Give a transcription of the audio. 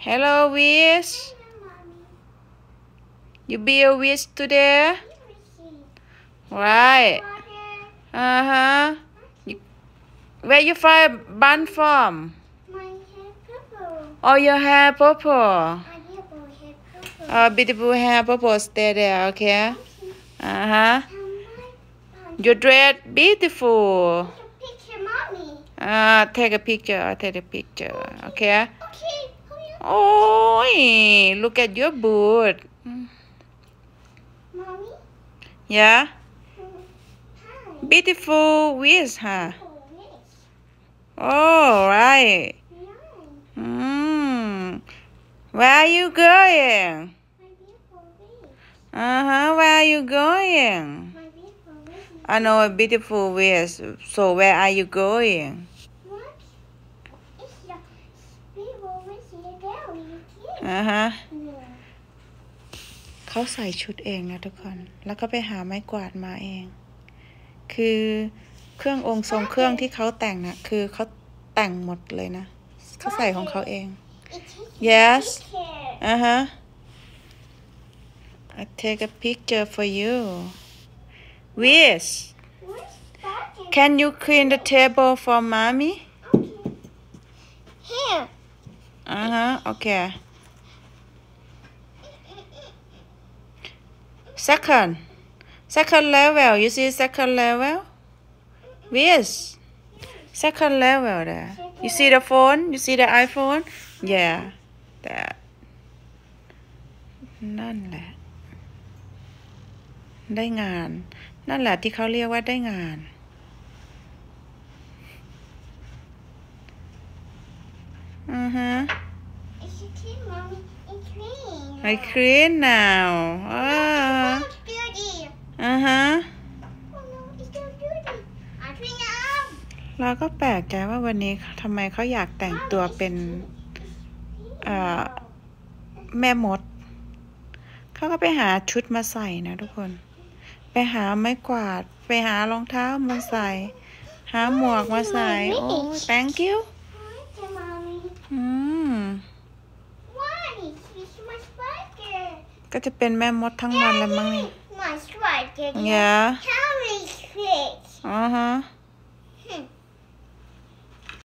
Hello, Wish. You be a wish today? Right. Uh-huh. Where you find bun from? My hair purple. Oh, your hair purple. My beautiful hair purple. Beautiful hair purple. Stay there, okay? Uh-huh. My Your dress beautiful. picture, mommy. Take a picture. Take a picture. Okay? Okay. Oh, look at your boot. Mommy. Yeah? Hi. Beautiful wish, huh? Oh, yes. Oh, right. Nice. Where are you going? My beautiful wish. Where are you going? My beautiful wish. I know a beautiful wish. So where are you going? What? It's the beautiful wish in the gallery. Yeah. Yeah. เขาใส่ชุดเองนะทุกคน แล้วก็ไปหาไม้กวาดมาเอง คือเครื่ององค์ทรงเครื่องที่เขาแต่งนะคือเขาแต่งหมดเลยนะ เขาใส่ของเขาเอง Yes. I take a picture for you. Wish. Can you clean the table for mommy? Here. Okay. Second level. You see second level? Wish. Second level there. You see the phone? You see the iPhone? Yeah. That. นั่นแหละ ได้งาน นั่นแหละที่เขาเรียกว่าได้งาน It's clean, mommy. It's clean. I clean now. Oh, it's dirty. Oh no, it's so dirty. I clean it up. เราก็แปลกใจว่าวันนี้ทำไมเขาอยากแต่งตัวเป็นแม่มด เขาก็ไปหาชุดมาใส่นะทุกคน ไปหาไม้กวาด ไปหารองเท้ามาใส่ หาหมวกมาใส่ โอ้ thank you Hi, mommy. Why? It's my spider. ก็จะเป็นแม่มดทั้งวันเลยมั้งนี่ My spider. Yeah. How is it?